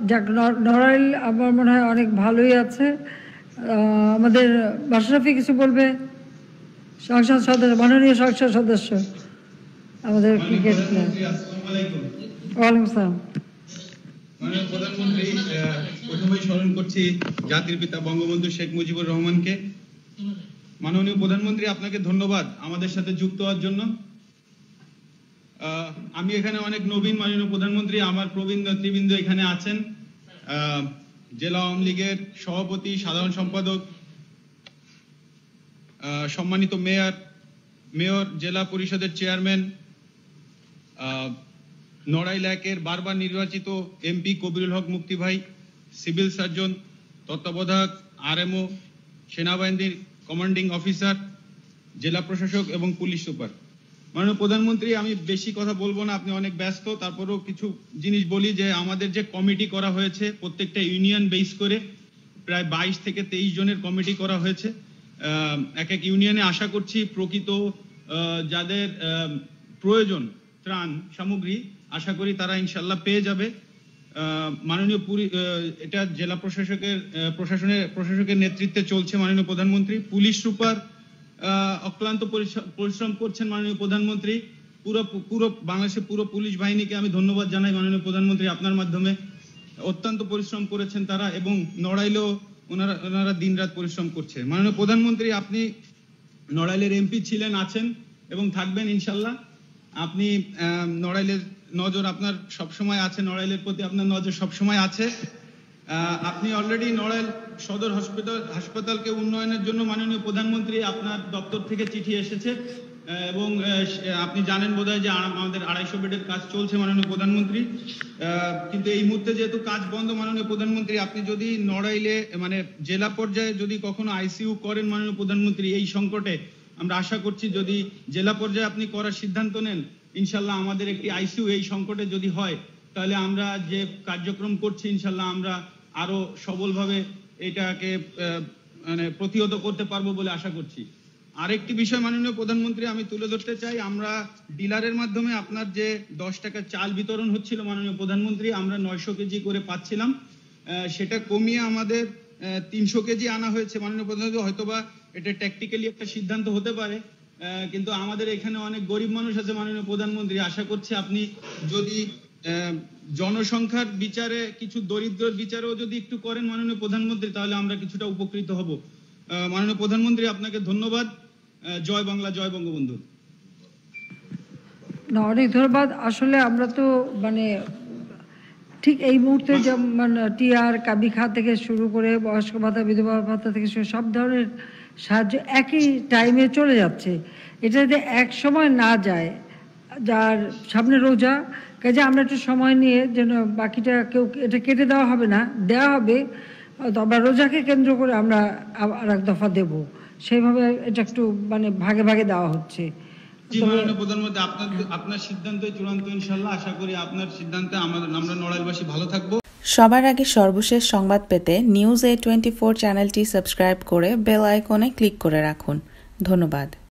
যাক, নড়াইল আমার মনে হয় অনেক ভালোই আছে। আমাদের মাশরাফি কিছু বলবে? সংসদ সদস্য, মাননীয় সংসদ সদস্য আমাদের ক্রিকেট প্লেয়ার। ওয়ালাইকুম আসসালাম। মাননীয় প্রধানমন্ত্রী, প্রথমেই স্মরণ করছি জাতির পিতা বঙ্গবন্ধু শেখ মুজিবুর রহমানকে। মাননীয় প্রধানমন্ত্রী, আপনাকে ধন্যবাদ আমাদের সাথে যুক্ত হওয়ার জন্য। আমি এখানে অনেক নবীন মাননীয় প্রধানমন্ত্রী, আমার প্রবীণ নেতৃবৃন্দ এখানে আছেন। জেলা আওয়ামী লীগের সভাপতি, সাধারণ সম্পাদক, সম্মানিত মেয়র, জেলা পরিষদের চেয়ারম্যান, নড়াইল একের বারবার নির্বাচিত এমপি কবিরুল হক মুক্তি ভাই, সিভিল সার্জন, তত্ত্বাবধায়ক, আরএমও, সেনাবাহিনীর কমান্ডিং অফিসার, জেলা প্রশাসক এবং পুলিশ সুপার। মাননীয় প্রধানমন্ত্রী, আমি বেশি কথা বলবো না, আপনি অনেক ব্যস্ত, তারপরেও কিছু জিনিস বলি যে আমাদের যে কমিটি করা হয়েছে প্রত্যেকটা ইউনিয়ন বেস করে প্রায় 22 থেকে 23 জনের কমিটি করা হয়েছে। এক এক ইউনিয়নে আশা করছি প্রকৃত যাদের প্রয়োজন ত্রাণ সামগ্রী, আশা করি তারা ইনশাল্লাহ পেয়ে যাবে। মাননীয় এটা জেলা প্রশাসকের নেতৃত্বে চলছে মাননীয় প্রধানমন্ত্রী। পুলিশ সুপার অক্লান্ত পরিশ্রম করছেন মাননীয় প্রধানমন্ত্রী। পুরো বাংলাদেশের পুরো পুলিশ বাহিনীকে আমি ধন্যবাদ জানাই মাননীয় প্রধানমন্ত্রী, আপনার মাধ্যমে অত্যন্ত পরিশ্রম করেছেন তারা, এবং নড়াইলেও ওনারা দিনরাত পরিশ্রম করছে। মাননীয় প্রধানমন্ত্রী, আপনি নড়াইলের এমপি ছিলেন, আছেন এবং থাকবেন ইনশাল্লাহ। আপনি নড়াইলের নজর আপনার সবসময় আছে, নড়াইলের প্রতি আপনার নজর সবসময় আছে। আপনি অলরেডি নড়াইল সদর হাসপাতালকে উন্নয়নের জন্য মাননীয় প্রধানমন্ত্রী আপনার দপ্তর থেকে চিঠি এসেছে, এবং আপনি জানেন বোধহয় যে আমাদের 250 বেডের কাজ চলছে মাননীয় প্রধানমন্ত্রী। কিন্তু এই মুহূর্তে যেহেতু কাজ বন্ধ মাননীয় প্রধানমন্ত্রী, আপনি যদি নড়াইলে মানে জেলা পর্যায়ে যদি কখনো আইসিইউ করেন মাননীয় প্রধানমন্ত্রী, এই সংকটে আমরা আশা করছি যদি জেলা পর্যায়ে আপনি করার সিদ্ধান্ত নেন, ইনশাল্লাহ আমাদের একটি আইসিইউ এই সংকটে যদি হয়, তাহলে আমরা যে কার্যক্রম করছি ইনশাল্লাহ আমরা আরো সবলভাবে এটাকে মানে প্রতিহত করতে পারবো বলে আশা করছি। আরেকটি বিষয় মাননীয় প্রধানমন্ত্রী আমি তুলে ধরতে চাই, আমরা ডিলারের মাধ্যমে আপনার যে 10 টাকা চাল বিতরণ হচ্ছিল মাননীয় প্রধানমন্ত্রী, আমরা 900 কেজি করে পাচ্ছিলাম, সেটা কমিয়ে আমাদের 300 কেজি আনা হয়েছে মাননীয় প্রধানমন্ত্রী। হয়তোবা এটা ট্যাকটিক্যালি একটা সিদ্ধান্ত হতে পারে, কিন্তু আমাদের এখানে অনেক গরিব মানুষ আছে মাননীয় প্রধানমন্ত্রী, আশা করছি আপনি যদি জনসংখ্যার বিচারে কিছু দরিদ্রের বিচারেও যদি একটু করেন মাননীয় প্রধানমন্ত্রী, তাহলে আমরা কিছুটা উপকৃত হব। মাননীয় প্রধানমন্ত্রী, আপনাকে ধন্যবাদ। জয় বাংলা, জয় বঙ্গবন্ধু। অনেক ধন্যবাদ। আসলে আমরা তো মানে ঠিক এই মুহূর্তে যেমন টিআর, কাবি খা থেকে শুরু করে বয়স্ক ভাতা, বিধবা ভাতা থেকে সব ধরনের সাহায্য একই টাইমে চলে যাচ্ছে। এটা যদি এক সময় না যায়, যার সামনে রোজা, কাজে আমরা একটু সময় নিয়ে যেন বাকিটা কেউ এটা কেটে দেওয়া হবে না, দেওয়া হবে, আমরা রোজাকে কেন্দ্র করে আমরা আর এক দফা দেব, সেইভাবে এটা একটু মানে ভাগে ভাগে দেওয়া হচ্ছে। প্রধানমন্ত্রী, আপনার সিদ্ধান্তই চূড়ান্ত ইনশাল্লাহ। আশা করি আপনার সিদ্ধান্তে আমরা নড়াইলবাসী ভালো থাকবো। সবার আগে সর্বশেষ সংবাদ পেতে নিউজ A24 চ্যানেলটি সাবস্ক্রাইব করে বেল আইকনে ক্লিক করে রাখুন। ধন্যবাদ।